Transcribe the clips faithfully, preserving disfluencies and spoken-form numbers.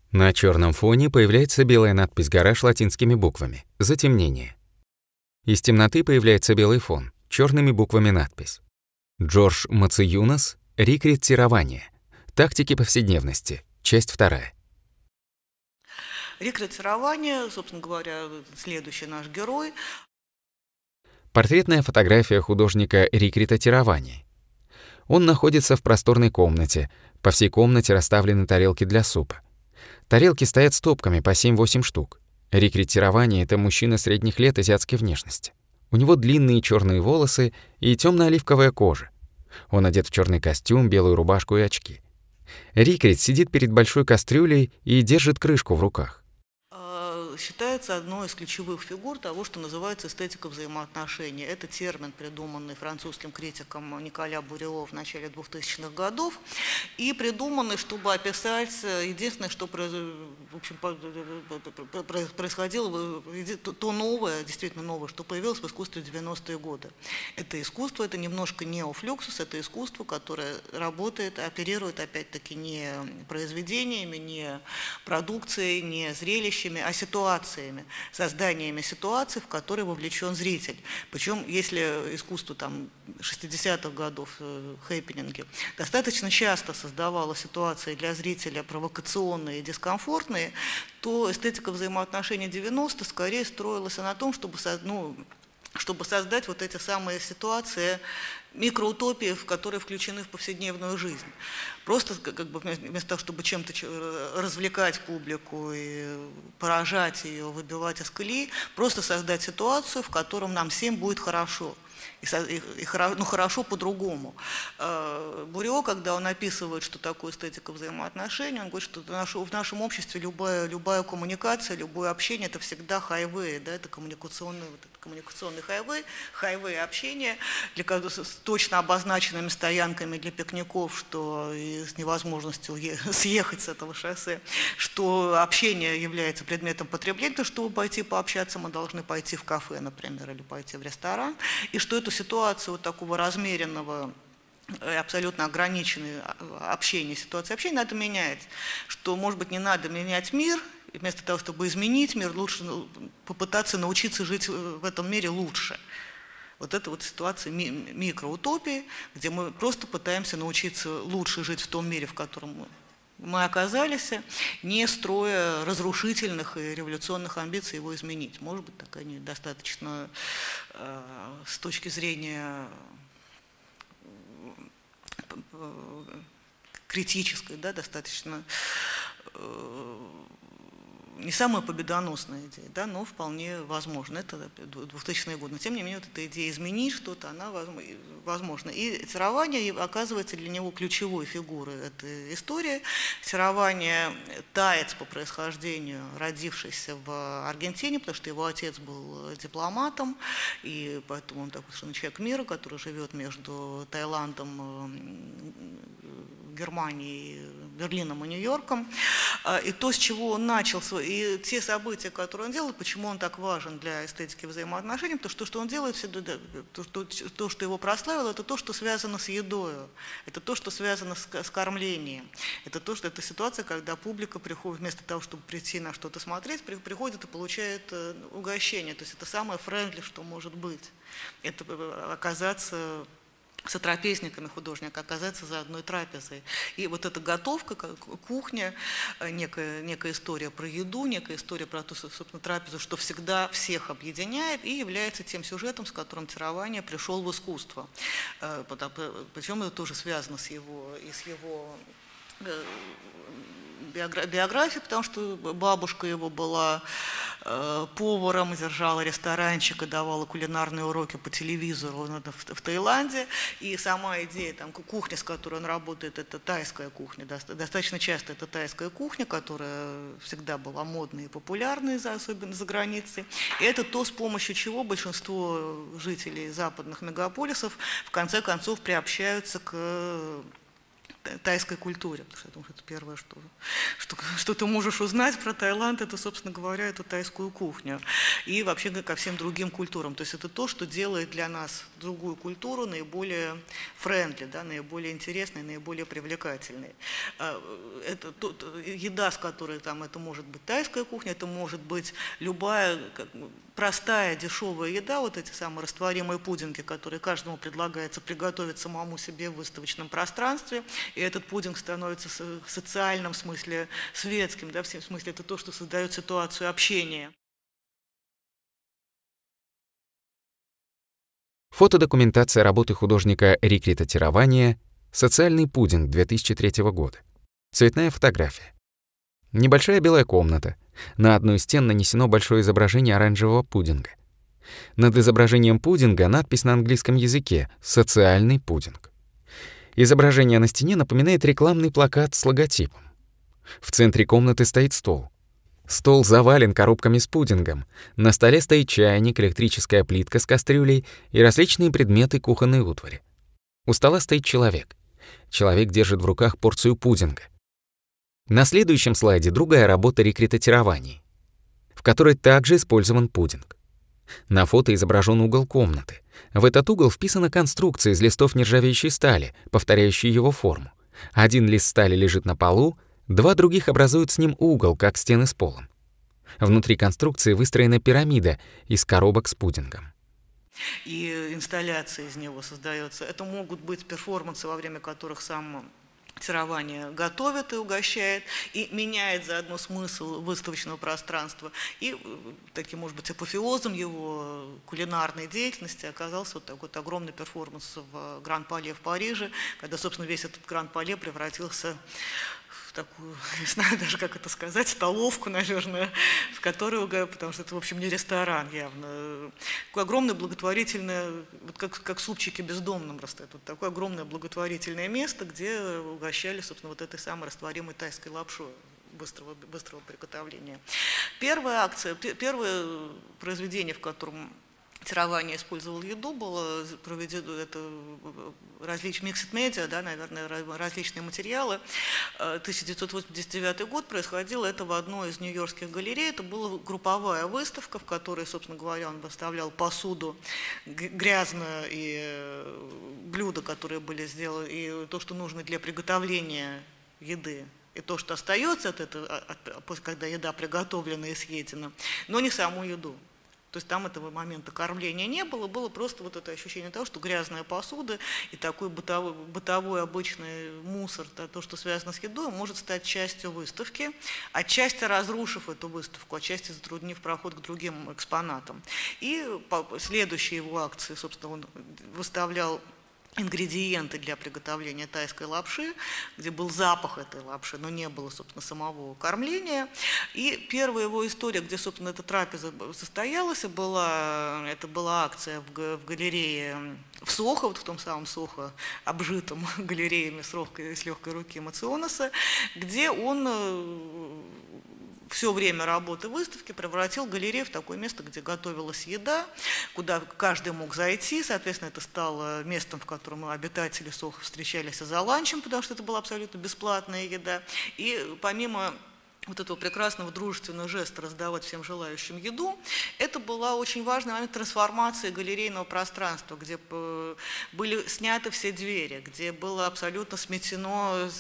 На черном фоне появляется белая надпись «Гараж» латинскими буквами. Затемнение. Из темноты появляется белый фон, черными буквами надпись. Джордж Мациюнас, рекретирование. Тактики повседневности. Часть вторая. Рекретирование, собственно говоря, следующий наш герой. Портретная фотография художника рекретирования. Он находится в просторной комнате. По всей комнате расставлены тарелки для супа. Тарелки стоят стопками по семь-восемь штук. Рекретирование — это мужчина средних лет азиатской внешности. У него длинные черные волосы и темно-оливковая кожа. Он одет в черный костюм, белую рубашку и очки. Рикрит сидит перед большой кастрюлей и держит крышку в руках. Считается одной из ключевых фигур того, что называется эстетика взаимоотношений. Это термин, придуманный французским критиком Николя Бурио в начале двухтысячных годов, и придуманный, чтобы описать единственное, что в общем, происходило, то новое, действительно новое, что появилось в искусстве в девяностые годы. Это искусство, это немножко неофлюксус, это искусство, которое работает, оперирует опять-таки не произведениями, не продукцией, не зрелищами, а ситуациями. Созданиями ситуаций, в которые вовлечен зритель. Причем, если искусство там, шестидесятых годов, э, хэппининги, достаточно часто создавало ситуации для зрителя провокационные и дискомфортные, то эстетика взаимоотношений девяностых скорее строилась на том, чтобы, ну, чтобы создать вот эти самые ситуации, микроутопии, которые включены в повседневную жизнь. Просто как бы, вместо того, чтобы чем-то развлекать публику и поражать ее, выбивать из колеи, просто создать ситуацию, в которой нам всем будет хорошо. И, и, и, ну, хорошо по-другому. Бурио, когда он описывает, что такое эстетика взаимоотношений, он говорит, что в нашем, в нашем обществе любая, любая коммуникация, любое общение – это всегда хайвей, да, это коммуникационный, вот, это коммуникационный хайвей, хайвей общения для, с точно обозначенными стоянками для пикников, что и с невозможностью съехать с этого шоссе, что общение является предметом потребления, то, чтобы пойти пообщаться, мы должны пойти в кафе, например, или пойти в ресторан, и что эту ситуацию вот такого размеренного и абсолютно ограниченное общение, ситуация общения надо менять, что, может быть, не надо менять мир, и вместо того, чтобы изменить мир, лучше попытаться научиться жить в этом мире лучше. Вот это вот ситуация ми микроутопии, где мы просто пытаемся научиться лучше жить в том мире, в котором мы мы оказались, не строя разрушительных и революционных амбиций его изменить. Может быть, так они достаточно э, с точки зрения э, критической, да, достаточно э, не самая победоносная идея, да, но вполне возможно. Это двухтысячные годы. Но тем не менее, вот эта идея изменить что-то, она возможна. И Тирование оказывается для него ключевой фигурой этой истории. Тирование таец по происхождению, родившийся в Аргентине, потому что его отец был дипломатом, и поэтому он такой совершенно человек мира, который живет между Таиландом, Германией, Берлином и Нью-Йорком. И то, с чего он начал, и те события, которые он делает, почему он так важен для эстетики взаимоотношений, потому что то, что он делает, то, что, то, что его прославило, это то, что связано с едой, это то, что связано с, с кормлением. Это то, что это ситуация, когда публика приходит, вместо того, чтобы прийти на что-то смотреть, приходит и получает угощение. То есть это самое френдли, что может быть. Это оказаться сотрапезниками художника, оказаться за одной трапезой. И вот эта готовка, кухня, некая, некая история про еду, некая история про ту, собственно, трапезу, что всегда всех объединяет и является тем сюжетом, с которым Тирование пришел в искусство. Причем это тоже связано с его, и с его биографией, потому что бабушка его была э, поваром, держала ресторанчик и давала кулинарные уроки по телевизору в, в Таиланде. И сама идея там, кухни, с которой он работает, это тайская кухня. Достаточно часто это тайская кухня, которая всегда была модной и популярной, особенно за границей. И это то, с помощью чего большинство жителей западных мегаполисов в конце концов приобщаются к тайской культуре, потому что я думаю, что это первое, что, что, что ты можешь узнать про Таиланд, это, собственно говоря, эту тайскую кухню. И вообще ко всем другим культурам. То есть это то, что делает для нас другую культуру наиболее френдли, да, наиболее интересной, наиболее привлекательной. Это тот, еда, с которой там, это может быть тайская кухня, это может быть любая как, простая, дешевая еда, вот эти самые растворимые пудинги, которые каждому предлагается приготовить самому себе в выставочном пространстве. И этот пудинг становится в социальном смысле светским, да, в смысле это то, что создает ситуацию общения. Фотодокументация работы художника Рикрита Тиравания «Социальный пудинг» две тысячи третьего года. Цветная фотография. Небольшая белая комната. На одну из стен нанесено большое изображение оранжевого пудинга. Над изображением пудинга надпись на английском языке «Социальный пудинг». Изображение на стене напоминает рекламный плакат с логотипом. В центре комнаты стоит стол. Стол завален коробками с пудингом. На столе стоит чайник, электрическая плитка с кастрюлей и различные предметы кухонной утвари. У стола стоит человек. Человек держит в руках порцию пудинга. На следующем слайде другая работа Рикрита Тиравани, в которой также использован пудинг. На фото изображен угол комнаты. В этот угол вписана конструкция из листов нержавеющей стали, повторяющая его форму. Один лист стали лежит на полу, два других образуют с ним угол, как стены с полом. Внутри конструкции выстроена пирамида из коробок с пудингом. И инсталляция из него создается. Это могут быть перформансы, во время которых сам Тиравани готовит и угощает, и меняет заодно смысл выставочного пространства. И таким, может быть, апофеозом его кулинарной деятельности оказался вот такой вот огромный перформанс в Гран-Пале в Париже, когда, собственно, весь этот Гран-Пале превратился в такую, не знаю даже, как это сказать, столовку, наверное, в которую, потому что это, в общем, не ресторан явно. Такое огромное благотворительное, вот как, как супчики бездомным растут, вот такое огромное благотворительное место, где угощали, собственно, вот этой самой растворимой тайской лапшой быстрого, быстрого приготовления. Первая акция, первое произведение, в котором Тиравани использовал еду, было проведено это различные mixed media, да, наверное, различные материалы. тысяча девятьсот восемьдесят девятый год происходило это в одной из нью-йоркских галерей. Это была групповая выставка, в которой, собственно говоря, он выставлял посуду грязную и блюда, которые были сделаны, и то, что нужно для приготовления еды. И то, что остается от этого, после когда еда приготовлена и съедена, но не саму еду. То есть там этого момента кормления не было, было просто вот это ощущение того, что грязная посуда и такой бытовой, бытовой обычный мусор, да, то, что связано с едой, может стать частью выставки, отчасти разрушив эту выставку, отчасти затруднив проход к другим экспонатам. И по следующей его акции, собственно, он выставлял ингредиенты для приготовления тайской лапши, где был запах этой лапши, но не было, собственно, самого кормления. И первая его история, где, собственно, эта трапеза состоялась, была, это была акция в, в галерее в Сохо, вот в том самом Сохо, обжитом галереями с, легкой, с легкой руки Мационеса, где он все время работы выставки превратил галерею в такое место, где готовилась еда, куда каждый мог зайти. Соответственно, это стало местом, в котором обитатели Сохо встречались за ланчем, потому что это была абсолютно бесплатная еда. И помимо вот этого прекрасного дружественного жеста раздавать всем желающим еду, это была очень важный момент трансформации галерейного пространства, где были сняты все двери, где было абсолютно сметено,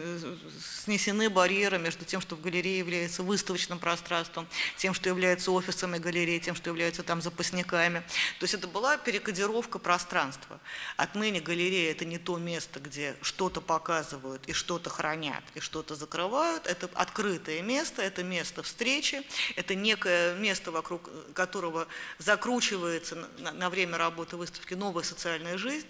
снесены барьеры между тем, что в галерее является выставочным пространством, тем, что является офисами галереи, тем, что является там запасниками. То есть это была перекодировка пространства. Отныне галерея – это не то место, где что-то показывают и что-то хранят, и что-то закрывают, это открытое место, это место встречи, это некое место, вокруг которого закручивается на, на время работы выставки новая социальная жизнь.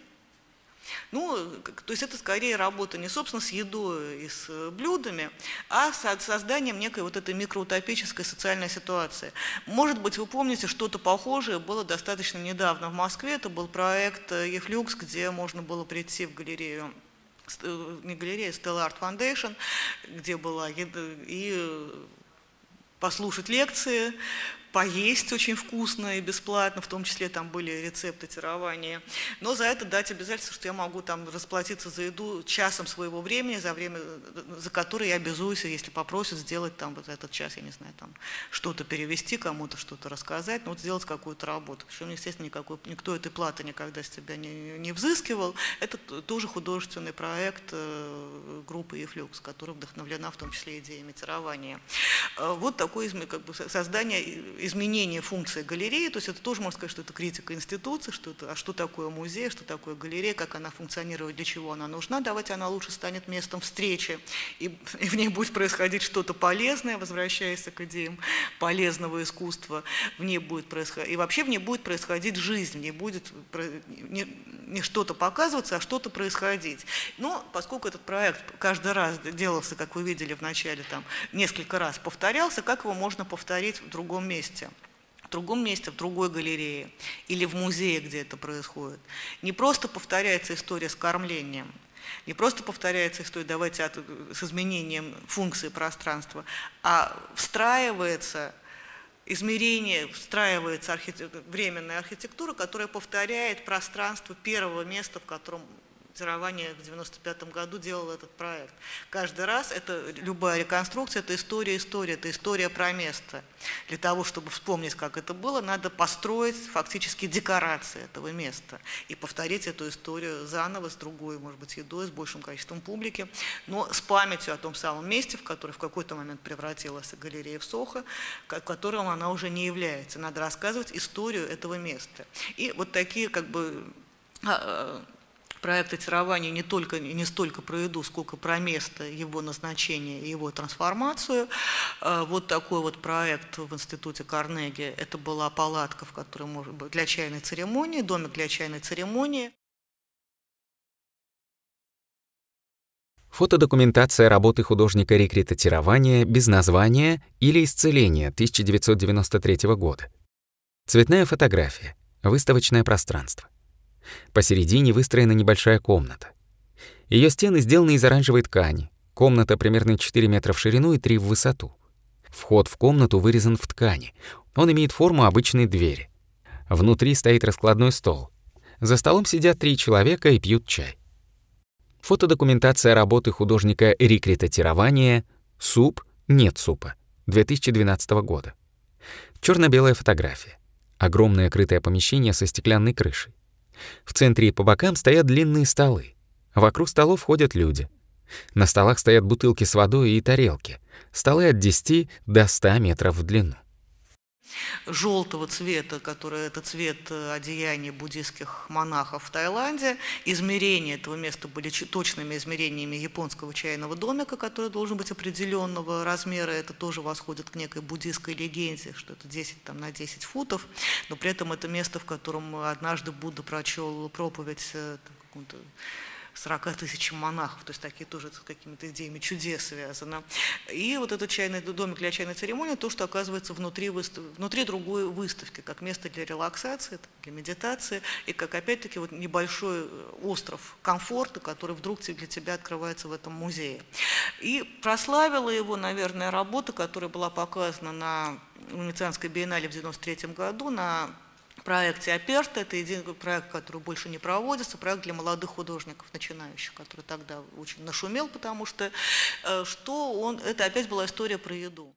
Ну, то есть это скорее работа не, собственно, с едой и с блюдами, а с созданием некой вот этой микроутопической социальной ситуации. Может быть, вы помните, что-то похожее было достаточно недавно в Москве. Это был проект Ефлюкс, где можно было прийти в галерею, не галерея, Stella Art Foundation, где была еда, и послушать лекции, поесть очень вкусно и бесплатно, в том числе там были рецепты тирования, но за это дать обязательство, что я могу там расплатиться за еду часом своего времени, за время, за которое я обязуюсь, если попросят, сделать там вот этот час, я не знаю, там что-то перевести, кому-то что-то рассказать, ну вот сделать какую-то работу. Причем, естественно, никакой, никто этой платы никогда с тебя не, не взыскивал. Это тоже художественный проект группы «Ефлюкс», которая вдохновлена в том числе идеями тирования. Вот такое как бы, создание, изменение функции галереи, то есть это тоже можно сказать, что это критика институции, что это, а что такое музей, что такое галерея, как она функционирует, для чего она нужна. Давайте она лучше станет местом встречи, и, и в ней будет происходить что-то полезное, возвращаясь к идеям полезного искусства, в ней будет происходить, и вообще в ней будет происходить жизнь, в ней будет не, не что-то показываться, а что-то происходить. Но поскольку этот проект каждый раз делался, как вы видели в начале, там, несколько раз повторялся, как его можно повторить в другом месте? В другом месте, в другой галерее или в музее, где это происходит. Не просто повторяется история с кормлением, не просто повторяется история, давайте от, с изменением функции пространства, а встраивается измерение, встраивается архитек... временная архитектура, которая повторяет пространство первого места, в котором тирование в девяносто пятом году делало этот проект. Каждый раз это, любая реконструкция, это история, история, это история про место. Для того, чтобы вспомнить, как это было, надо построить фактически декорации этого места и повторить эту историю заново с другой, может быть, едой, с большим количеством публики, но с памятью о том самом месте, в которое в какой-то момент превратилась галерея в Сохо, которым она уже не является. Надо рассказывать историю этого места. И вот такие как бы проекты тирования не, только, не столько про еду, сколько про место, его назначение и его трансформацию. Вот такой вот проект в институте Карнеги. Это была палатка, в которой может быть для чайной церемонии, домик для чайной церемонии. Фотодокументация работы художника Рикрита Тирования «Без названия» или «Исцеление» тысяча девятьсот девяносто третьего года. Цветная фотография, выставочное пространство. Посередине выстроена небольшая комната. Ее стены сделаны из оранжевой ткани. Комната примерно четыре метра в ширину и три в высоту. Вход в комнату вырезан в ткани. Он имеет форму обычной двери. Внутри стоит раскладной стол. За столом сидят три человека и пьют чай. Фотодокументация работы художника Рикрита Тирования «Суп, нет супа» две тысячи двенадцатого года. Черно-белая фотография. Огромное крытое помещение со стеклянной крышей. В центре и по бокам стоят длинные столы. Вокруг столов ходят люди. На столах стоят бутылки с водой и тарелки. Столы от десяти до ста метров в длину. Желтого цвета, который это цвет одеяния буддийских монахов в Таиланде. Измерения этого места были точными измерениями японского чайного домика, который должен быть определенного размера. Это тоже восходит к некой буддийской легенде, что это десять там, на десять футов. Но при этом это место, в котором однажды Будда прочел проповедь какому-то сорока тысячам монахов, то есть такие тоже с какими-то идеями чудес связано. И вот этот чайный домик для чайной церемонии, то, что оказывается внутри, выстав... внутри другой выставки, как место для релаксации, для медитации, и как опять-таки вот небольшой остров комфорта, который вдруг для тебя открывается в этом музее. И прославила его, наверное, работа, которая была показана на Венецианской биеннале в девяносто третьем году, на проекте Аперта. Это единственный проект, который больше не проводится, проект для молодых художников, начинающих, который тогда очень нашумел, потому что, что он, это опять была история про еду.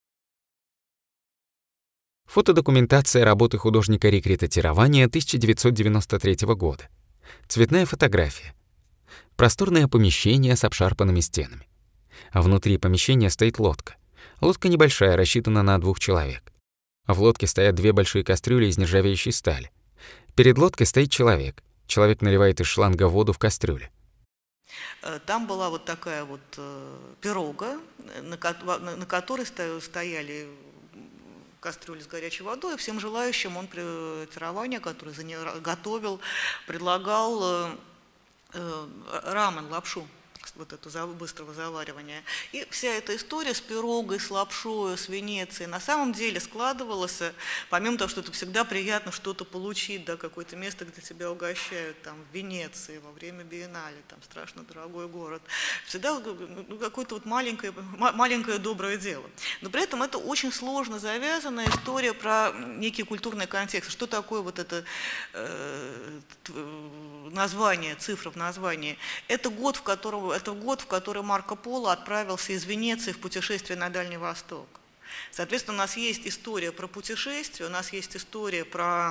Фотодокументация работы художника Рикрита Тирования тысяча девятьсот девяносто третьего года. Цветная фотография. Просторное помещение с обшарпанными стенами. А внутри помещения стоит лодка. Лодка небольшая, рассчитана на двух человек. В лодке стоят две большие кастрюли из нержавеющей стали. Перед лодкой стоит человек. Человек наливает из шланга воду в кастрюле. Там была вот такая вот пирога, на которой стояли кастрюли с горячей водой, и всем желающим он при тировании, который готовил, предлагал рамен, лапшу, вот эту быстрого заваривания. И вся эта история с пирогой, с лапшой, с Венецией на самом деле складывалась, помимо того, что это всегда приятно что-то получить, да, какое-то место, где тебя угощают, там, в Венеции, во время биеннале, там, страшно дорогой город, всегда ну, какое-то вот маленькое, маленькое доброе дело. Но при этом это очень сложно завязанная история про некий культурный контекст. Что такое вот это э, название, цифра в названии? Это год, в котором, это год, в который Марко Поло отправился из Венеции в путешествие на Дальний Восток. Соответственно, у нас есть история про путешествие, у нас есть история про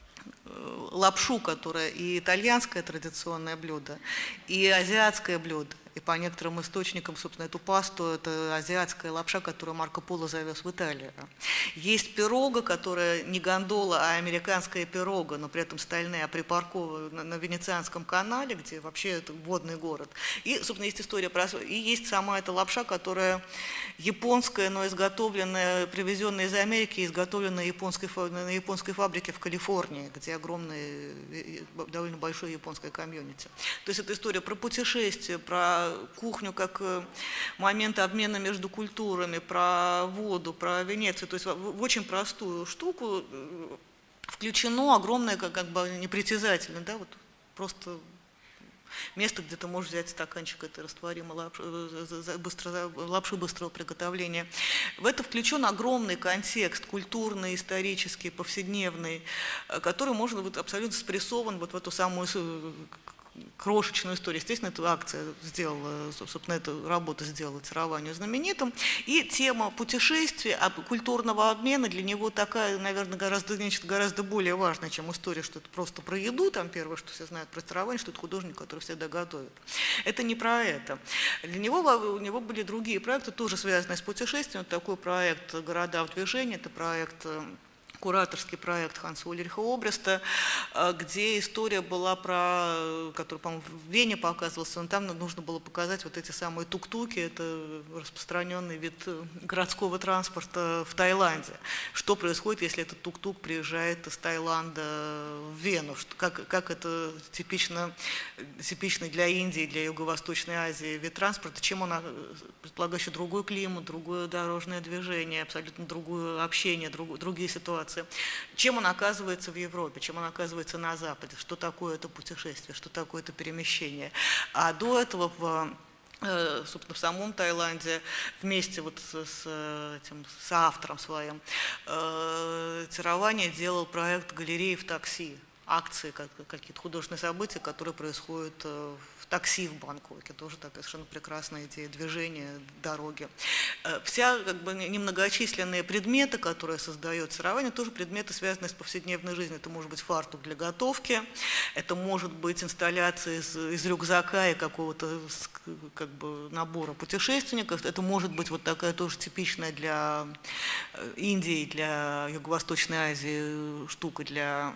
лапшу, которая и итальянское традиционное блюдо, и азиатское блюдо. И по некоторым источникам, собственно, эту пасту, это азиатская лапша, которую Марко Поло завез в Италию. Есть пирога, которая не гондола, а американская пирога, но при этом стальная, припаркована на Венецианском канале, где вообще это водный город. И, собственно, есть история про... И есть сама эта лапша, которая японская, но изготовленная, привезенная из Америки, изготовленная японской, на японской фабрике в Калифорнии, где огромное, довольно большое японское комьюнити. То есть это история про путешествие, про кухню как момент обмена между культурами, про воду, про Венецию. То есть в очень простую штуку включено огромное, как, как бы непритязательно, да, вот просто место, где ты можешь взять стаканчик этой растворимой лапши, быстро, лапши быстрого приготовления. В это включен огромный контекст, культурный, исторический, повседневный, который можно вот абсолютно спрессован вот в эту самую крошечную историю. Естественно, эта акция сделала, собственно, эту работу сделала Тированию знаменитым. И тема путешествия, культурного обмена для него такая, наверное, гораздо, нечто гораздо более важная, чем история, что это просто про еду, там первое, что все знают про Тирование, что это художник, который всегда готовит. Это не про это. Для него, у него были другие проекты, тоже связанные с путешествием. Такой проект «Города в движении», это проект... кураторский проект Ханса Ульриха Обреста, где история была про, который, по-моему, в Вене показывался, но там нужно было показать вот эти самые тук-туки, это распространенный вид городского транспорта в Таиланде. Что происходит, если этот тук-тук приезжает из Таиланда в Вену? Как, как это типично, типичный для Индии, для Юго-Восточной Азии вид транспорта, чем он предполагает еще другой климат, другое дорожное движение, абсолютно другое общение, друг, другие ситуации. Чем он оказывается в Европе, чем он оказывается на Западе, что такое это путешествие, что такое это перемещение. А до этого в, собственно, в самом Таиланде вместе вот с, с, этим, с автором своим Тирование делал проект галереи в такси, акции, какие-то художественные события, которые происходят в такси в Бангкоке. Тоже такая совершенно прекрасная идея движения, дороги. Вся как бы немногочисленные предметы, которые создает Тирование, тоже предметы, связанные с повседневной жизнью. Это может быть фартук для готовки, это может быть инсталляция из, из рюкзака и какого-то как бы набора путешественников, это может быть вот такая тоже типичная для Индии, для Юго-Восточной Азии штука для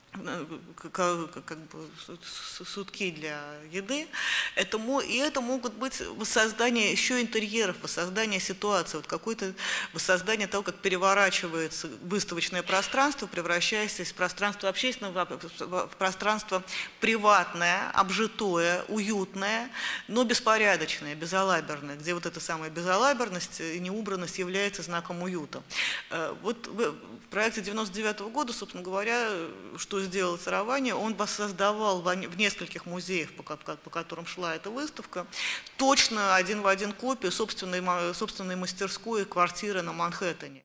Как, как бы сутки для еды, это, и это могут быть воссоздание еще интерьеров, воссоздание ситуации, вот какое-то воссоздание того, как переворачивается выставочное пространство, превращаясь из пространства общественного в пространство приватное, обжитое, уютное, но беспорядочное, безалаберное, где вот эта самая безалаберность и неубранность является знаком уюта. Вот в проекте девяносто девятого года, собственно говоря, что сделал Тирование, он воссоздавал в нескольких музеях, по которым шла эта выставка, точно один в один копию собственной, собственной мастерской и квартиры на Манхэттене.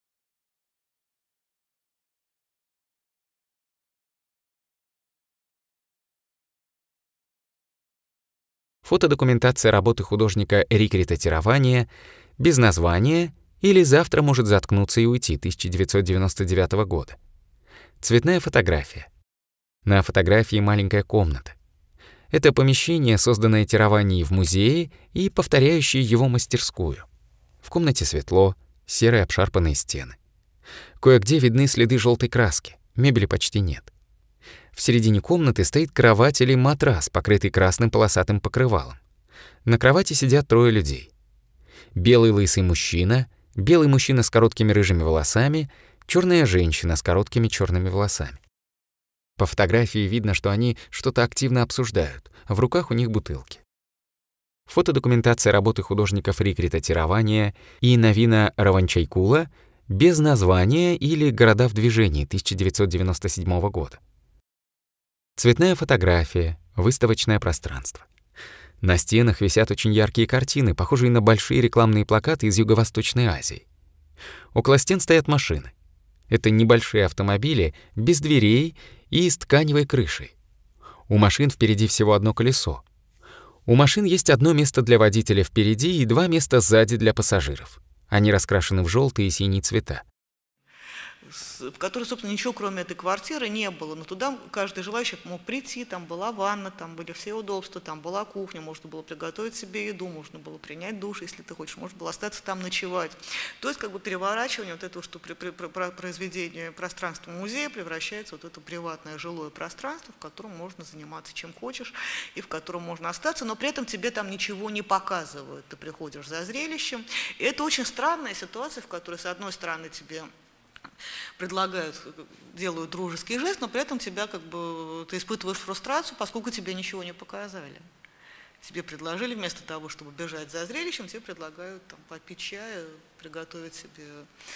Фотодокументация работы художника Рикрита Тирования без названия или «Завтра может заткнуться и уйти» тысяча девятьсот девяносто девятого года. Цветная фотография. На фотографии маленькая комната. Это помещение, созданное Тированией в музее и повторяющее его мастерскую. В комнате светло, серые обшарпанные стены. Кое-где видны следы желтой краски, мебели почти нет. В середине комнаты стоит кровать или матрас, покрытый красным полосатым покрывалом. На кровати сидят трое людей. Белый лысый мужчина, белый мужчина с короткими рыжими волосами, черная женщина с короткими черными волосами. По фотографии видно, что они что-то активно обсуждают, а в руках у них бутылки. Фотодокументация работы художников Рикрита Тиравания и Навина Раванчайкула «Без названия» или «Города в движении» тысяча девятьсот девяносто седьмого года. Цветная фотография, выставочное пространство. На стенах висят очень яркие картины, похожие на большие рекламные плакаты из Юго-Восточной Азии. Около стен стоят машины. Это небольшие автомобили без дверей и с тканевой крышей. У машин впереди всего одно колесо. У машин есть одно место для водителя впереди и два места сзади для пассажиров. Они раскрашены в желтые и синие цвета. В которой, собственно, ничего кроме этой квартиры не было. Но туда каждый желающий мог прийти, там была ванна, там были все удобства, там была кухня, можно было приготовить себе еду, можно было принять душ, если ты хочешь, можно было остаться там ночевать. То есть как бы переворачивание вот этого, что при, при, при, произведение пространства музея превращается в вот это приватное жилое пространство, в котором можно заниматься чем хочешь и в котором можно остаться, но при этом тебе там ничего не показывают. Ты приходишь за зрелищем. И это очень странная ситуация, в которой, с одной стороны, тебе предлагают, делают дружеский жест, но при этом тебя как бы ты испытываешь фрустрацию, поскольку тебе ничего не показали. Тебе предложили вместо того, чтобы бежать за зрелищем, тебе предлагают там, попить чая, приготовить себе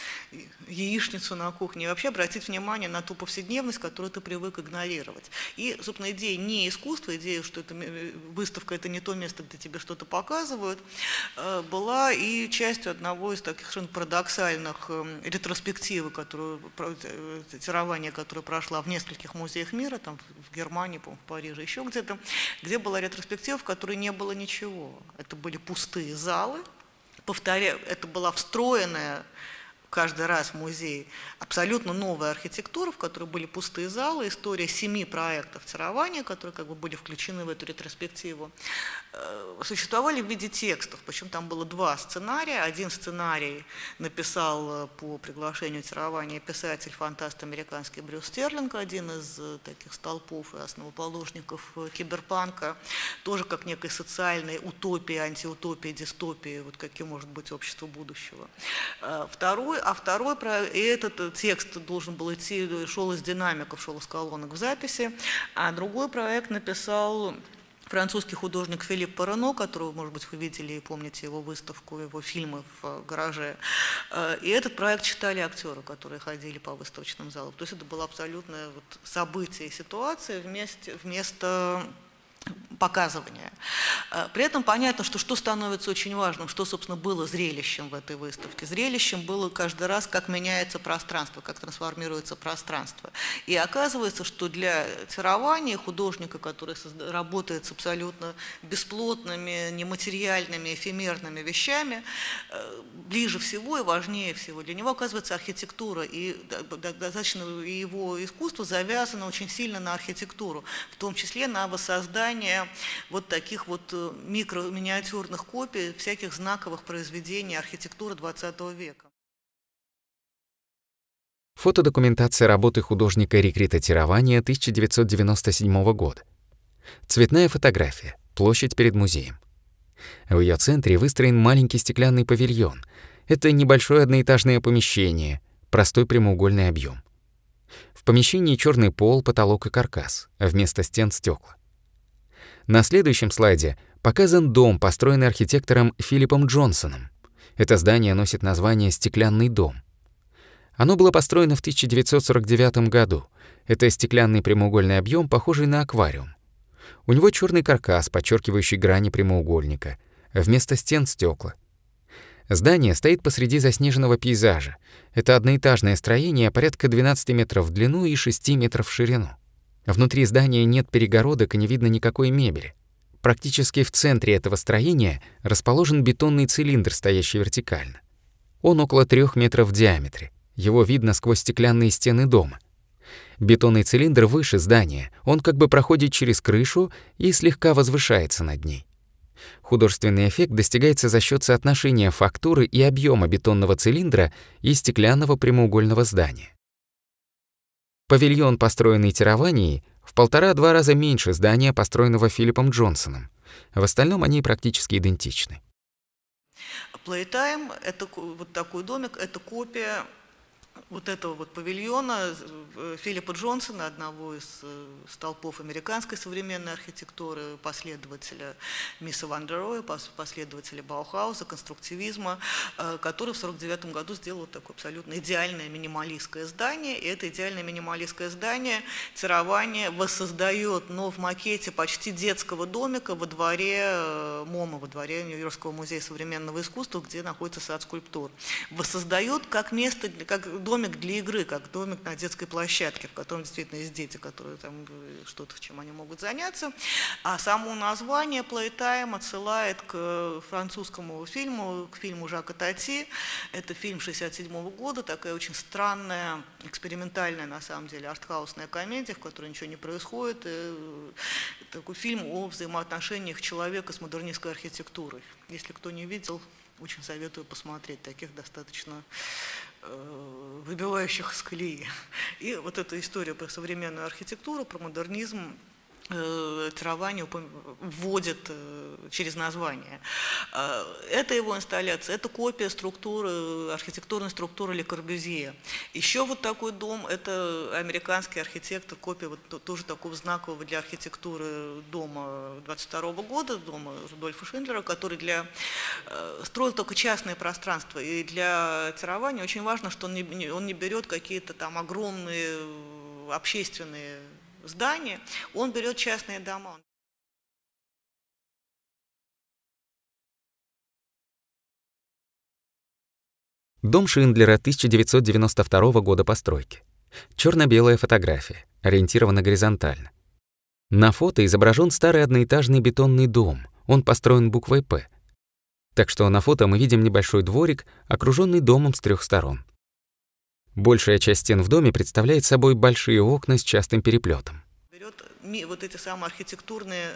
яичницу на кухне. И вообще обратить внимание на ту повседневность, которую ты привык игнорировать. И, собственно, идея не искусства, идея, что это, выставка – это не то место, где тебе что-то показывают, была и частью одного из таких совершенно парадоксальных ретроспектив, которую, Тиравания, которая прошла в нескольких музеях мира, там, в Германии, в Париже, еще где-то, где была ретроспектива, в которой не было ничего. Это были пустые залы. Повторяю, это была встроенная каждый раз в музей абсолютно новая архитектура, в которой были пустые залы, история семи проектов Тиравания, которые как бы были включены в эту ретроспективу, существовали в виде текстов, причем там было два сценария. Один сценарий написал по приглашению Тиравания писатель, фантаст американский Брюс Стерлинг, один из таких столпов и основоположников киберпанка, тоже как некой социальной утопии, антиутопии, дистопии, вот каким может быть общество будущего. Второй А второй, и этот текст должен был идти, шел из динамиков, шел из колонок в записи, а другой проект написал французский художник Филипп Парано, которого, может быть, вы видели и помните его выставку, его фильмы в гараже. И этот проект читали актеры, которые ходили по выставочным залам. То есть это было абсолютное вот событие и ситуация вместе, вместо показывания. При этом понятно, что что становится очень важным, что, собственно, было зрелищем в этой выставке. Зрелищем было каждый раз, как меняется пространство, как трансформируется пространство. И оказывается, что для Тиравания, художника, который работает с абсолютно бесплотными, нематериальными, эфемерными вещами, ближе всего и важнее всего для него оказывается архитектура. И достаточно его искусство завязано очень сильно на архитектуру, в том числе на воссоздание вот таких вот микро-миниатюрных копий всяких знаковых произведений архитектуры двадцатого века. Фотодокументация работы художника Рикрита Тиравания тысяча девятьсот девяносто седьмого года. Цветная фотография. Площадь перед музеем. В ее центре выстроен маленький стеклянный павильон. Это небольшое одноэтажное помещение, простой прямоугольный объем. В помещении черный пол, потолок и каркас, а вместо стен стекла. На следующем слайде показан дом, построенный архитектором Филиппом Джонсоном. Это здание носит название «Стеклянный дом». Оно было построено в тысяча девятьсот сорок девятом году. Это стеклянный прямоугольный объем, похожий на аквариум. У него черный каркас, подчеркивающий грани прямоугольника. Вместо стен — стекла. Здание стоит посреди заснеженного пейзажа. Это одноэтажное строение порядка двенадцати метров в длину и шести метров в ширину. Внутри здания нет перегородок и не видно никакой мебели. Практически в центре этого строения расположен бетонный цилиндр, стоящий вертикально. Он около трех метров в диаметре. Его видно сквозь стеклянные стены дома. Бетонный цилиндр выше здания. Он как бы проходит через крышу и слегка возвышается над ней. Художественный эффект достигается за счет соотношения фактуры и объема бетонного цилиндра и стеклянного прямоугольного здания. Павильон, построенный Тираванией, в полтора-два раза меньше здания, построенного Филиппом Джонсоном. В остальном они практически идентичны. Playtime – это вот такой домик, это копия вот этого вот павильона Филиппа Джонсона, одного из столпов американской современной архитектуры, последователя Мисса Ван дер Роя, последователя Баухауса, конструктивизма, который в сорок девятом году сделал вот такое абсолютно идеальное минималистское здание. И это идеальное минималистское здание Тировани воссоздает, но в макете почти детского домика во дворе МОМА, во дворе Нью-Йоркского музея современного искусства, где находится сад скульптур. Воссоздает как место, как домик для игры, как домик на детской площадке, в котором действительно есть дети, которые там что-то, чем они могут заняться. А само название Playtime отсылает к французскому фильму, к фильму Жака Тати. Это фильм шестьдесят седьмого года, такая очень странная, экспериментальная, на самом деле, артхаусная комедия, в которой ничего не происходит. И такой фильм о взаимоотношениях человека с модернистской архитектурой. Если кто не видел, очень советую посмотреть, таких достаточно э, выбивающих из колеи. И вот эта история про современную архитектуру, про модернизм, Тировани вводит через название. Это его инсталляция, это копия структуры, архитектурной структуры Ле Корбюзье. Еще вот такой дом, это американский архитектор, копия вот тоже такого знакового для архитектуры дома двадцать второго года, дома Рудольфа Шиндлера, который для, строил только частное пространство. И для Тировани очень важно, что он не, он не берет какие-то там огромные общественные здания, он берет частные дома. Дом Шиндлера тысяча девятьсот девяносто второго года постройки. Черно-белая фотография, ориентирована горизонтально. На фото изображен старый одноэтажный бетонный дом, он построен буквой «П». Так что на фото мы видим небольшой дворик, окруженный домом с трех сторон. Большая часть стен в доме представляет собой большие окна с частым переплетом. Берет вот эти самые архитектурные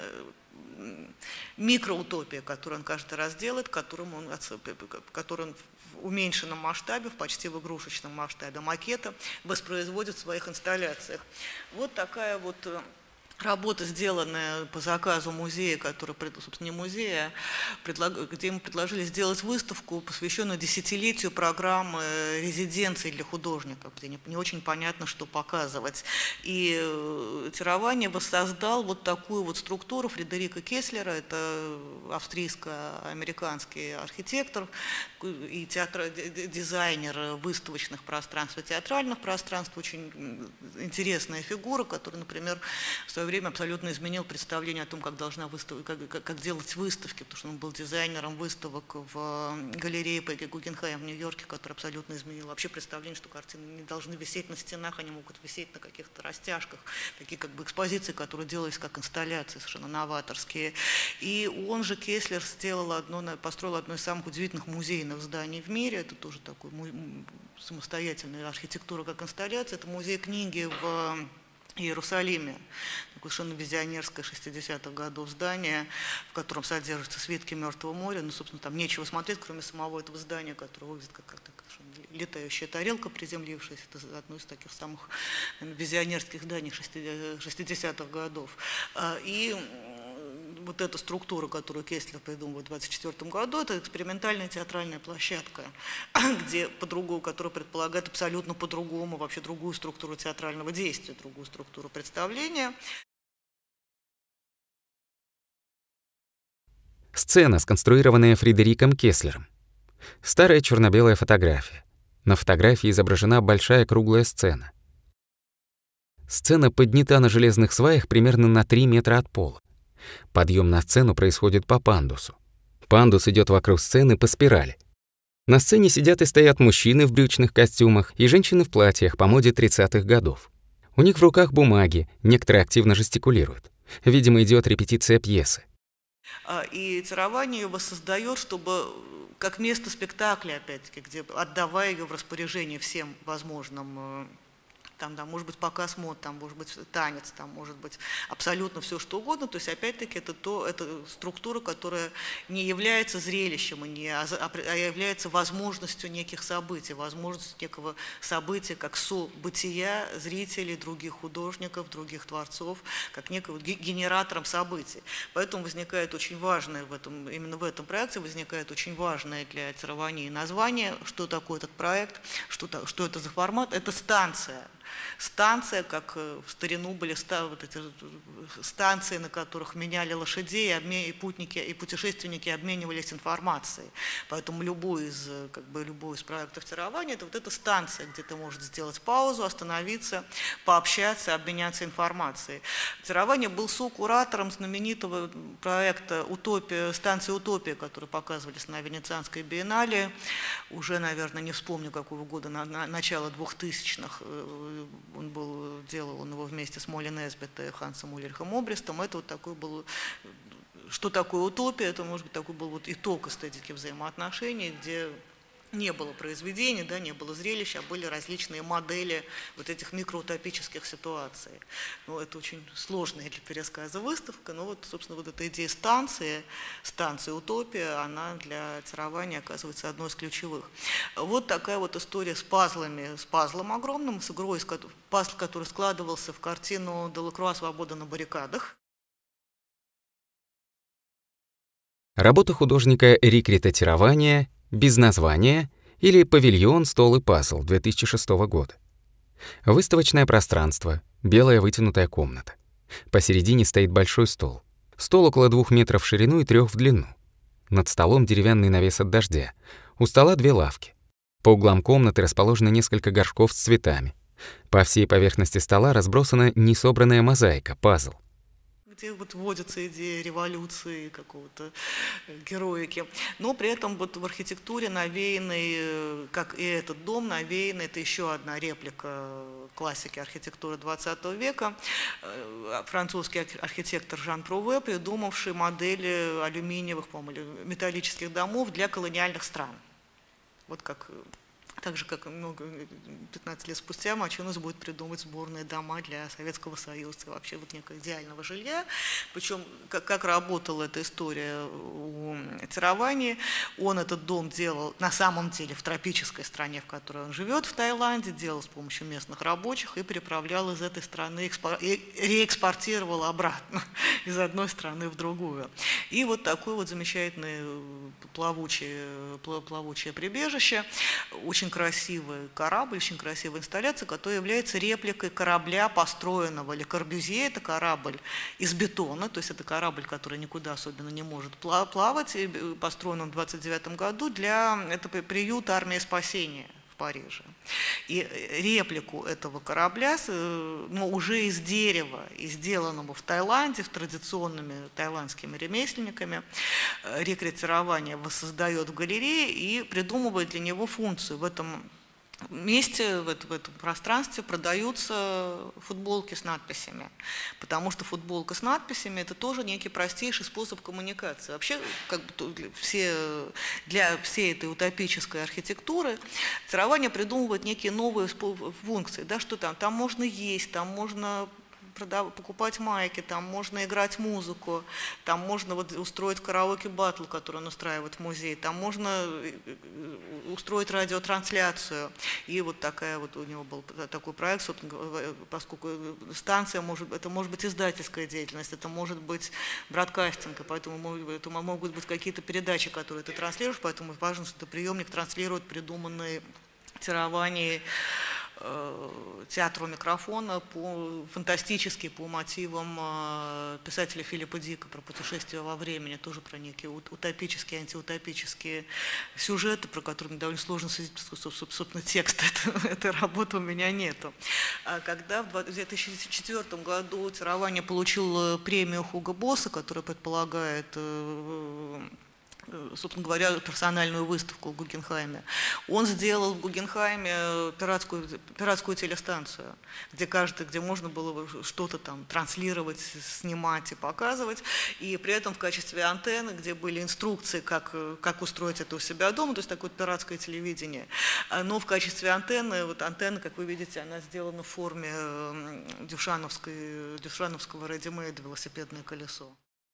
микроутопии, которые он каждый раз делает, которым он, который он в уменьшенном масштабе, в почти в игрушечном масштабе макета воспроизводит в своих инсталляциях. Вот такая вот работа, сделанная по заказу музея, который, собственно, не музея, где ему предложили сделать выставку, посвященную десятилетию программы резиденций для художников, где не, не очень понятно, что показывать. И Тировани воссоздал вот такую вот структуру Фредерика Кеслера, это австрийско-американский архитектор и театр, дизайнер выставочных пространств и театральных пространств, очень интересная фигура, которая, например, в свое время абсолютно изменил представление о том, как должна выставка, как, как, как делать выставки, потому что он был дизайнером выставок в галерее Пегги Гугенхайм в Нью-Йорке, который абсолютно изменил вообще представление, что картины не должны висеть на стенах, они могут висеть на каких-то растяжках, такие как бы экспозиции, которые делались как инсталляции, совершенно новаторские. И он же, Кеслер, сделал одно, построил одно из самых удивительных музейных зданий в мире, это тоже такой самостоятельная архитектура как инсталляция, это музей книги в Иерусалиме, такое совершенно визионерское шестидесятых годов здание, в котором содержатся свитки Мертвого моря. Ну, собственно, там нечего смотреть, кроме самого этого здания, которое выглядит как, как, как летающая тарелка, приземлившаяся. Это одно из таких самых визионерских зданий шестидесятых годов. И вот эта структура, которую Кеслер придумал в двадцать четвёртом году, это экспериментальная театральная площадка, где по-другому, которая предполагает абсолютно по-другому, вообще другую структуру театрального действия, другую структуру представления. Сцена, сконструированная Фредериком Кеслером. Старая черно-белая фотография. На фотографии изображена большая круглая сцена. Сцена поднята на железных сваях примерно на три метра от пола. Подъем на сцену происходит по пандусу. Пандус идет вокруг сцены по спирали. На сцене сидят и стоят мужчины в брючных костюмах и женщины в платьях по моде тридцатых годов. У них в руках бумаги, некоторые активно жестикулируют. Видимо, идет репетиция пьесы. И Тировани ее воссоздает, чтобы как место спектакля, опять-таки, где, отдавая ее в распоряжение всем возможным Там, да, может быть показ мод, там может быть танец, там может быть абсолютно все что угодно. То есть опять-таки это, то, это структура, которая не является зрелищем, не, а, а является возможностью неких событий, возможностью некого события, как события зрителей, других художников, других творцов, как некого генератором событий. Поэтому возникает очень важное в этом, именно в этом проекте возникает очень важное для Тировани название, что такое этот проект, что, что это за формат. Это станция. Станция, как в старину были вот эти станции, на которых меняли лошадей, и путники, и путешественники обменивались информацией. Поэтому любой из, как бы, любой из проектов Тировани – это вот эта станция, где ты можешь сделать паузу, остановиться, пообщаться, обменяться информацией. Тировани был сокуратором знаменитого проекта «Утопия», станции «Утопия», которую показывались на Венецианской биеннале. Уже, наверное, не вспомню, какого года, на, на начало двухтысячных. Он был, делал он его вместе с Молли Несбит и Хансом Ульрихом Обрестом. Это вот такой был, что такое утопия, это, может быть, такой был вот итог эстетики взаимоотношений, где не было произведений, да, не было зрелищ, а были различные модели вот этих микроутопических ситуаций. Ну, это очень сложная для пересказа выставка, но вот, собственно, вот эта идея станции, станция «Утопия», она для Тировани оказывается одной из ключевых. Вот такая вот история с пазлами, с пазлом огромным, с игрой, пазл, который складывался в картину Делакруа «Свобода на баррикадах». Работа художника Рикрита Тировани «Без названия» или «Павильон, стол и пазл» две тысячи шестого года. Выставочное пространство, белая вытянутая комната. Посередине стоит большой стол. Стол около двух метров в ширину и трех в длину. Над столом деревянный навес от дождя. У стола две лавки. По углам комнаты расположено несколько горшков с цветами. По всей поверхности стола разбросана несобранная мозаика, пазл. Где вот вводится идея революции, какого-то героики. Но при этом вот в архитектуре навеянный, как и этот дом, навеянный, это еще одна реплика классики архитектуры двадцатого века. Французский архитектор Жан Пруве, придумавший модели алюминиевых, по-моему, металлических домов для колониальных стран. Вот как... Так же, как много, пятнадцать лет спустя Мачунас будет придумывать сборные дома для Советского Союза, вообще вот некого идеального жилья. Причем, как, как работала эта история у Тировани, он этот дом делал на самом деле в тропической стране, в которой он живет, в Таиланде, делал с помощью местных рабочих и переправлял из этой страны, и реэкспортировал обратно из одной страны в другую. И вот такое вот замечательное плавучее, плавучее прибежище, очень красивый корабль, очень красивая инсталляция, которая является репликой корабля, построенного Ле Корбюзье. Это корабль из бетона, то есть это корабль, который никуда особенно не может плавать, построен он в двадцать девятом году для это приют армии спасения в Париже. И реплику этого корабля, но уже из дерева, и сделанного в Таиланде, в традиционными таиландскими ремесленниками, Рикрит Тировани воссоздает в галерее и придумывает для него функцию. В этом месте, в этом, в этом пространстве продаются футболки с надписями, потому что футболка с надписями – это тоже некий простейший способ коммуникации. Вообще, как бы, для, все, для всей этой утопической архитектуры Тировани придумывает некие новые функции. Да, что там? Там можно есть, там можно покупать майки, там можно играть музыку, там можно вот устроить караоке-баттл, который он устраивает в музее, там можно устроить радиотрансляцию. И вот такая вот у него был такой проект, собственно, поскольку станция, может, это может быть издательская деятельность, это может быть бродкастинг, и поэтому это могут быть какие-то передачи, которые ты транслируешь, поэтому важно, что приемник транслирует придуманные Тировани театру микрофона, по, фантастически по мотивам писателя Филиппа Дика про путешествие во времени, тоже про некие утопические, антиутопические сюжеты, про которые довольно сложно следить, собственно, текста этой работы у меня нету. А когда в две тысячи четвёртом году Тировани получил премию Хуго Босса, которая предполагает собственно говоря, персональную выставку в Гугенхайме. Он сделал в Гугенхайме пиратскую, пиратскую телестанцию, где каждый, где можно было что-то там транслировать, снимать и показывать. И при этом в качестве антенны, где были инструкции, как, как устроить это у себя дома, то есть такое пиратское телевидение. Но в качестве антенны, вот антенна, как вы видите, она сделана в форме дюшановской, дюшановского ready-made велосипедное колесо.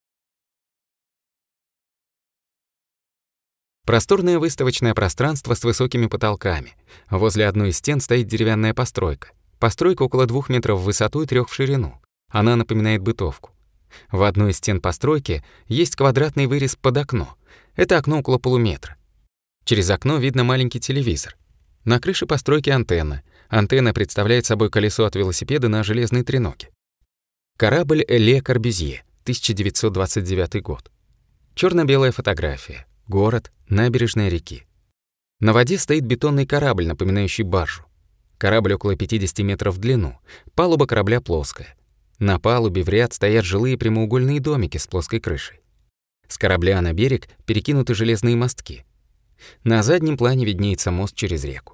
Просторное выставочное пространство с высокими потолками. Возле одной из стен стоит деревянная постройка. Постройка около двух метров в высоту и трех в ширину. Она напоминает бытовку. В одной из стен постройки есть квадратный вырез под окно. Это окно около полуметра. Через окно видно маленький телевизор. На крыше постройки антенна. Антенна представляет собой колесо от велосипеда на железной треноге. Корабль Ле Корбюзье, тысяча девятьсот двадцать девятый год. Черно-белая фотография. Город, набережная реки. На воде стоит бетонный корабль, напоминающий баржу. Корабль около пятидесяти метров в длину. Палуба корабля плоская. На палубе в ряд стоят жилые прямоугольные домики с плоской крышей. С корабля на берег перекинуты железные мостки. На заднем плане виднеется мост через реку.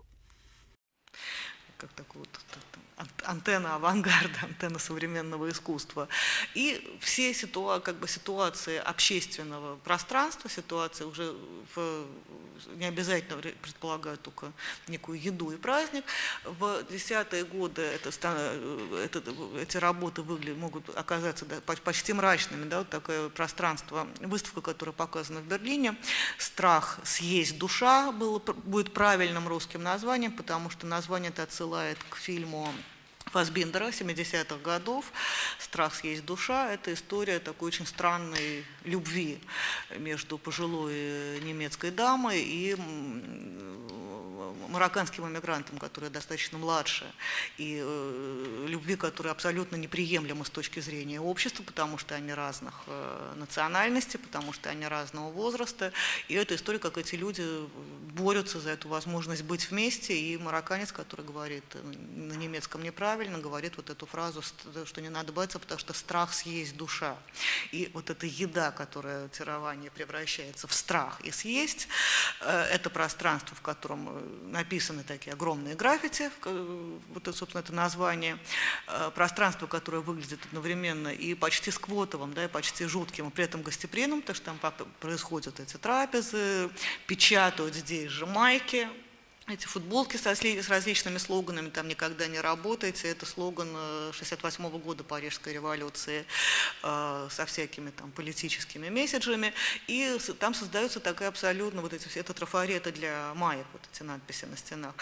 Как такой вот антенна авангарда, антенна современного искусства. И все ситуа, как бы ситуации общественного пространства, ситуации уже в, не обязательно предполагают только некую еду и праздник. В десятые годы это, это, эти работы выглядят, могут оказаться да, почти мрачными. Да, вот такое пространство, выставка, которая показана в Берлине, «Страх съесть душа» было, будет правильным русским названием, потому что название это отсылает к фильму Фассбиндера семидесятых годов «Страх съесть душа». Это история такой очень странной любви между пожилой немецкой дамой и марокканским иммигрантом, который достаточно младше, и э, любви, которая абсолютно неприемлема с точки зрения общества, потому что они разных э, национальностей, потому что они разного возраста. И это история, как эти люди борются за эту возможность быть вместе, и марокканец, который говорит на немецком неправильно, говорит вот эту фразу, что не надо бояться, потому что страх съесть душа. И вот эта еда, которая тирование превращается в страх и съесть, э, это пространство, в котором написаны такие огромные граффити, вот это, собственно, это название, пространство, которое выглядит одновременно и почти сквотовым, да, и почти жутким, и при этом гостеприимным, потому что там происходят эти трапезы, печатают здесь же майки, эти футболки с различными слоганами, там «Никогда не работайте», это слоган шестьдесят восьмого года Парижской революции со всякими там политическими месседжами, и там создается такая абсолютно, вот эти, это трафареты для маек, вот эти надписи на стенах.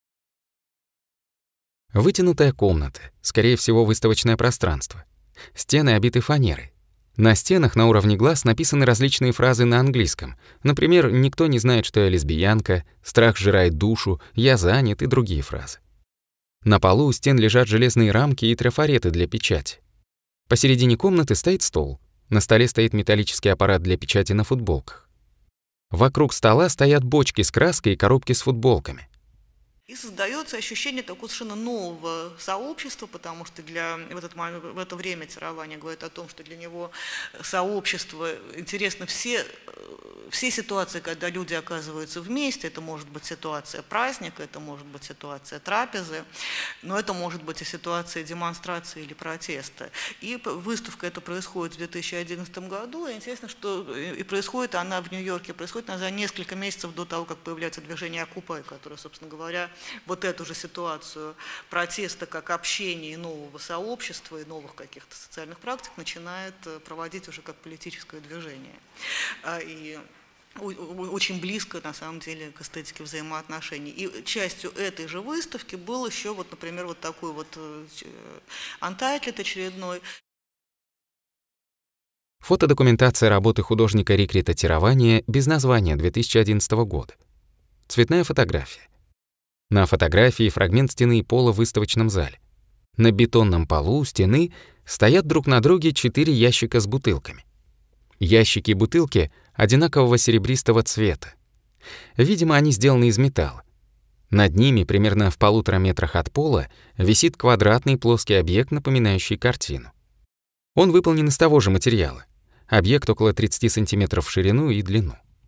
Вытянутая комната, скорее всего, выставочное пространство. Стены обиты фанерой. На стенах на уровне глаз написаны различные фразы на английском. Например, «Никто не знает, что я лесбиянка», «Страх сжирает душу», «Я занят» и другие фразы. На полу у стен лежат железные рамки и трафареты для печати. Посередине комнаты стоит стол. На столе стоит металлический аппарат для печати на футболках. Вокруг стола стоят бочки с краской и коробки с футболками. И создается ощущение такого совершенно нового сообщества, потому что для, в, этот момент, в это время тирование говорит о том, что для него сообщество интересно все, все ситуации, когда люди оказываются вместе. Это может быть ситуация праздника, это может быть ситуация трапезы, но это может быть и ситуация демонстрации или протеста. И выставка эта происходит в две тысячи одиннадцатом году, и интересно, что и происходит она в Нью-Йорке, происходит она за несколько месяцев до того, как появляется движение Occupy, которое, собственно говоря, вот эту же ситуацию протеста как общения и нового сообщества, и новых каких-то социальных практик начинает проводить уже как политическое движение. И очень близко, на самом деле, к эстетике взаимоотношений. И частью этой же выставки был еще, вот, например, вот такой вот Untitled очередной. Фотодокументация работы художника Рикрита Тирования без названия две тысячи одиннадцатого года. Цветная фотография. На фотографии фрагмент стены и пола в выставочном зале. На бетонном полу у стены стоят друг на друге четыре ящика с бутылками. Ящики и бутылки одинакового серебристого цвета. Видимо, они сделаны из металла. Над ними, примерно в полутора метрах от пола, висит квадратный плоский объект, напоминающий картину. Он выполнен из того же материала. Объект около тридцати сантиметров в ширину и длину.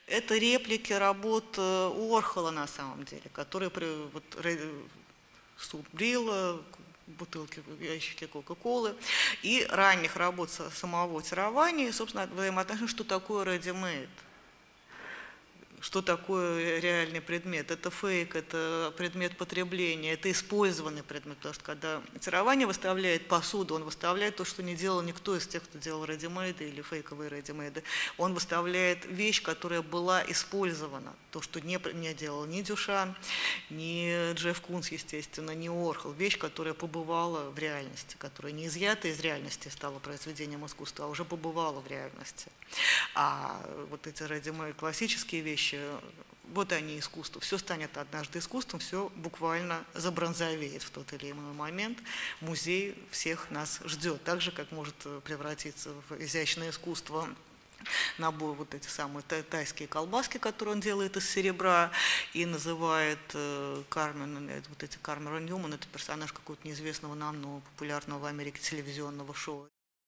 Это реплики работ Уорхола на самом деле, которые вот, суп Брилла, бутылки, ящики Кока-Колы, и ранних работ самого Тирования, собственно, взаимоотношения, что такое ready-made. Что такое реальный предмет? Это фейк, это предмет потребления, это использованный предмет. Потому что когда Тирования выставляет посуду, он выставляет то, что не делал никто из тех, кто делал ready-made или фейковые ready-made. Он выставляет вещь, которая была использована. То, что не, не делал ни Дюшан, ни Джефф Кунс, естественно, ни Уорхол. Вещь, которая побывала в реальности, которая не изъята из реальности стала произведением искусства, а уже побывала в реальности. А вот эти ready-made классические вещи, вот они искусство. Все станет однажды искусством, все буквально забронзовеет в тот или иной момент. Музей всех нас ждет. Так же, как может превратиться в изящное искусство набор вот эти самые тайские колбаски, которые он делает из серебра и называет э, Кармен, вот эти Кармен Ньюман, это персонаж какого-то неизвестного нам, но популярного в Америке телевизионного шоу.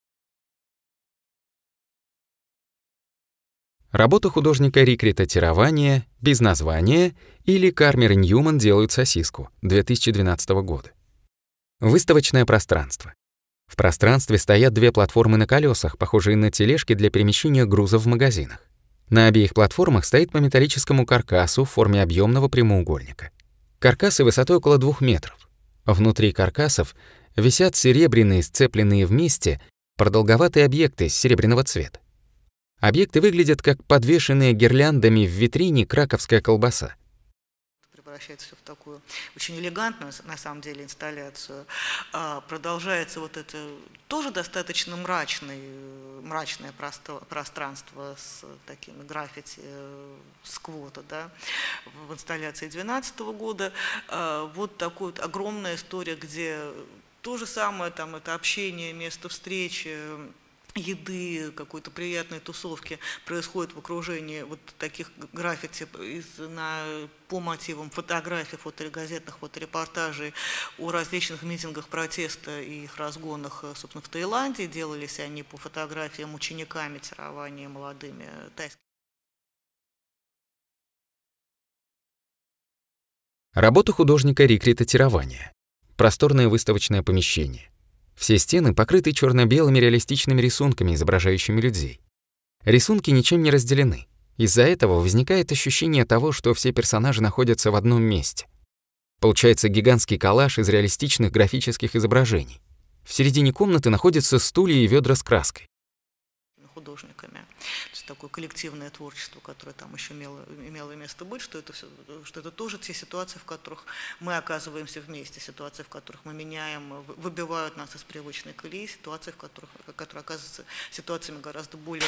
Работа художника Рикрита Тирования «Без названия» или «Кармер Ньюман делают сосиску» две тысячи двенадцатого года. Выставочное пространство. В пространстве стоят две платформы на колесах, похожие на тележки для перемещения грузов в магазинах. На обеих платформах стоит по металлическому каркасу в форме объемного прямоугольника. Каркасы высотой около двух метров. Внутри каркасов висят серебряные, сцепленные вместе, продолговатые объекты серебряного цвета. Объекты выглядят как подвешенные гирляндами в витрине краковская колбаса. Превращается все в такую очень элегантную, на самом деле, инсталляцию. А, продолжается вот это тоже достаточно мрачный, мрачное пространство с такими граффити сквота, да, в инсталляции две тысячи двенадцатого года. А, вот такая вот огромная история, где то же самое, там, это общение, место встречи, еды, какой-то приятной тусовки происходит в окружении вот таких граффити из, на, по мотивам фотографий, фотогазетных фоторепортажей о различных митингах протеста и их разгонах, собственно, в Таиланде. Делались они по фотографиям учениками Тирования, молодыми тайскими. Работа художника Рикрита Тирования. Просторное выставочное помещение. Все стены покрыты черно-белыми реалистичными рисунками, изображающими людей. Рисунки ничем не разделены. Из-за этого возникает ощущение того, что все персонажи находятся в одном месте. Получается гигантский коллаж из реалистичных графических изображений. В середине комнаты находятся стулья и ведра с краской. Художниками. То есть такое коллективное творчество, которое там еще имело, имело место быть, что это, все, что это тоже те ситуации, в которых мы оказываемся вместе, ситуации, в которых мы меняем, выбивают нас из привычной колеи, ситуации, в которых, которые оказываются ситуациями гораздо более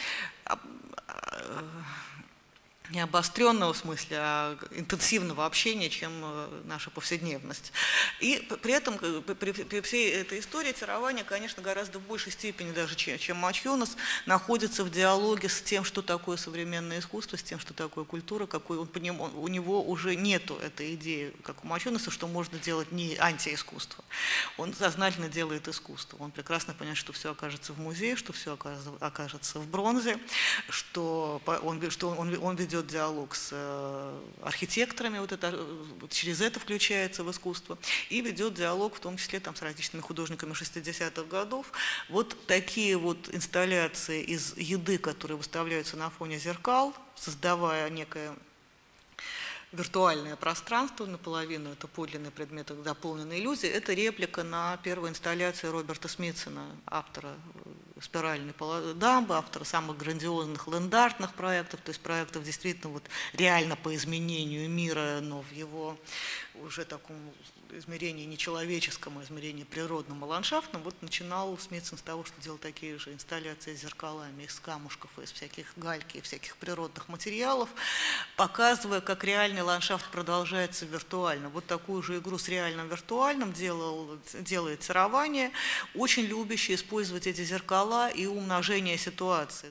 не обостренного в смысле, а интенсивного общения, чем наша повседневность. И при этом, при, при всей этой истории, Тирования, конечно, гораздо в большей степени, даже чем, чем Мачьонес, находится в диалоге с тем, что такое современное искусство, с тем, что такое культура, какой он, у него уже нету этой идеи, как у Мачьонеса, что можно делать не антиискусство. Он сознательно делает искусство. Он прекрасно понимает, что все окажется в музее, что все окажется в бронзе, что он, что он, он ведет диалог с архитекторами, вот это, вот через это включается в искусство, и ведет диалог в том числе там, с различными художниками шестидесятых годов. Вот такие вот инсталляции из еды, которые выставляются на фоне зеркал, создавая некое виртуальное пространство, наполовину это подлинный предмет, дополненная иллюзия, это реплика на первой инсталляции Роберта Смитсона, автора «Спиральной дамбы», автора самых грандиозных лендартных проектов, то есть проектов действительно вот реально по изменению мира, но в его уже таком измерении нечеловеческом, а измерении природном и ландшафтном. Вот начинал Смитсон с того, что делал такие же инсталляции с зеркалами из камушков, из всяких гальки, всяких природных материалов, показывая, как реальный ландшафт продолжается виртуально. Вот такую же игру с реальным виртуальным делал, делает Тирования, очень любящий использовать эти зеркала и умножение ситуации.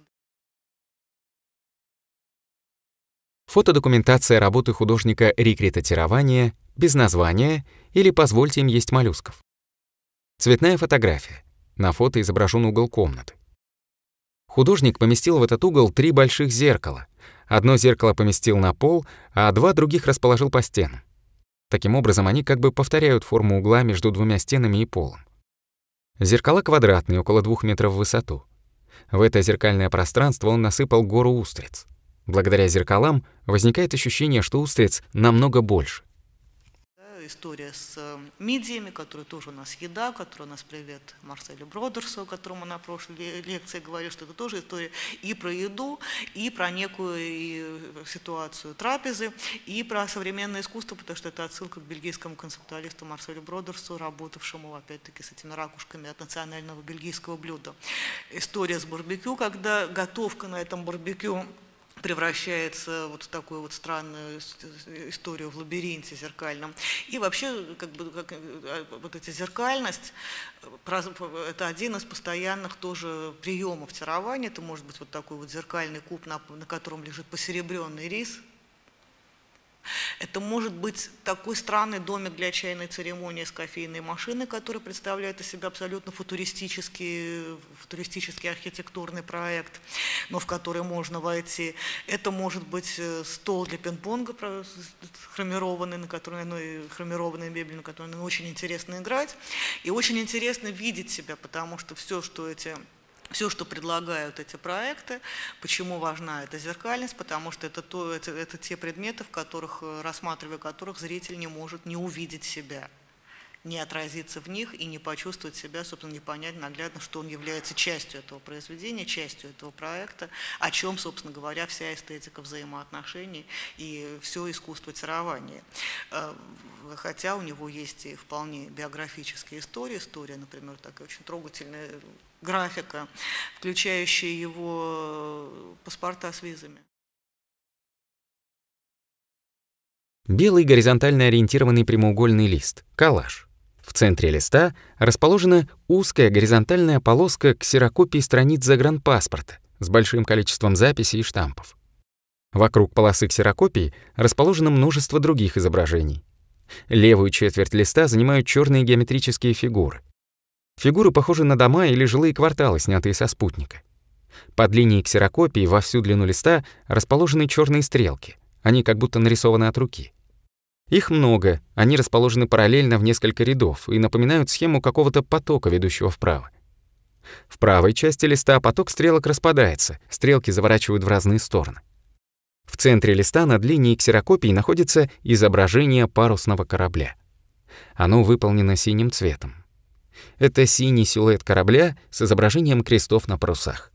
Фотодокументация работы художника Рикрита Тирования «Без названия» или «Позвольте им есть моллюсков». Цветная фотография. На фото изображен угол комнаты. Художник поместил в этот угол три больших зеркала. Одно зеркало поместил на пол, а два других расположил по стенам. Таким образом, они как бы повторяют форму угла между двумя стенами и полом. Зеркала квадратные, около двух метров в высоту. В это зеркальное пространство он насыпал гору устриц. Благодаря зеркалам возникает ощущение, что устриц намного больше. История с мидиями, которые тоже у нас еда, которая у нас привет Марселю Бродерсу, о котором мы на прошлой лекции говорили, что это тоже история и про еду, и про некую ситуацию трапезы, и про современное искусство, потому что это отсылка к бельгийскому концептуалисту Марселю Бродерсу, работавшему опять-таки с этими ракушками от национального бельгийского блюда. История с барбекю, когда готовка на этом барбекю превращается вот в такую вот странную историю в лабиринте зеркальном. И вообще, как бы, как, вот эта зеркальность, это один из постоянных тоже приемов тирования. Это может быть вот такой вот зеркальный куб, на, на котором лежит посеребренный рис. Это может быть такой странный домик для чайной церемонии с кофейной машиной, который представляет из себя абсолютно футуристический, футуристический архитектурный проект, но в который можно войти. Это может быть стол для пинг-понга хромированный, на котором, ну, и хромированная мебель, на которой, ну, очень интересно играть. И очень интересно видеть себя, потому что все, что эти... Все, что предлагают эти проекты, почему важна эта зеркальность, потому что это, то, это, это те предметы, в которых, рассматривая которых, зритель не может не увидеть себя, не отразиться в них и не почувствовать себя, собственно, не понять наглядно, что он является частью этого произведения, частью этого проекта, о чем, собственно говоря, вся эстетика взаимоотношений и все искусство тирования. Хотя у него есть и вполне биографические истории, история, например, такая очень трогательная графика, включающая его паспорта с визами. Белый горизонтально ориентированный прямоугольный лист – коллаж. В центре листа расположена узкая горизонтальная полоска ксерокопии страниц загранпаспорта с большим количеством записей и штампов. Вокруг полосы ксерокопии расположено множество других изображений. Левую четверть листа занимают черные геометрические фигуры. Фигуры похожи на дома или жилые кварталы, снятые со спутника. Под линией ксерокопии во всю длину листа расположены черные стрелки. Они как будто нарисованы от руки. Их много, они расположены параллельно в несколько рядов и напоминают схему какого-то потока, ведущего вправо. В правой части листа поток стрелок распадается, стрелки заворачивают в разные стороны. В центре листа над линией ксерокопии находится изображение парусного корабля. Оно выполнено синим цветом. Это синий силуэт корабля с изображением крестов на парусах.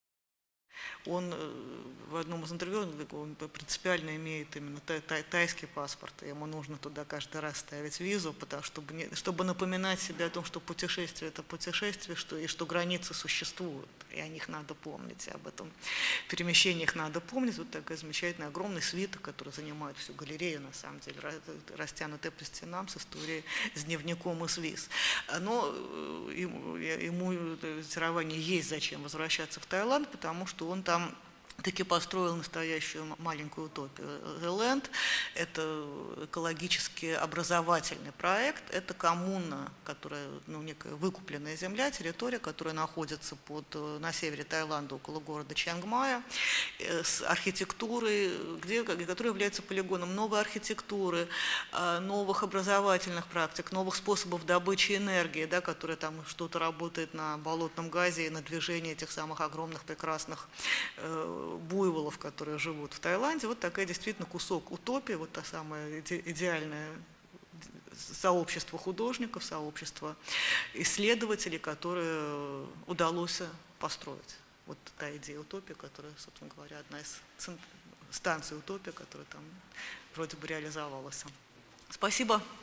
Он в одном из интервью он принципиально имеет именно тай, тай, тайский паспорт. Ему нужно туда каждый раз ставить визу, потому, чтобы, не, чтобы напоминать себе о том, что путешествие – это путешествие, что, и что границы существуют, и о них надо помнить, и об этом перемещениях надо помнить. Вот такой замечательный огромный свиток, который занимает всю галерею, на самом деле, растянутый по стенам с историей, с дневником из виз. Но ему, ему тирование есть зачем возвращаться в Таиланд, потому что он там таки построил настоящую маленькую утопию. The Land – это экологически образовательный проект, это коммуна, которая, ну, некая выкупленная земля, территория, которая находится под, на севере Таиланда, около города Чангмая, с архитектурой, где, которая является полигоном новой архитектуры, новых образовательных практик, новых способов добычи энергии, да, которая там что-то работает на болотном газе и на движении этих самых огромных прекрасных буйволов, которые живут в Таиланде. Вот такая действительно кусок утопии, вот та самая идеальное сообщество художников, сообщество исследователей, которые удалось построить. Вот та идея утопии, которая, собственно говоря, одна из станций утопии, которая там вроде бы реализовалась. Спасибо.